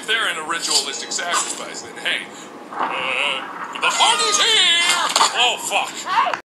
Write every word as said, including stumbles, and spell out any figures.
they're in a ritualistic sacrifice, then hey, uh, the party's here! Oh, fuck.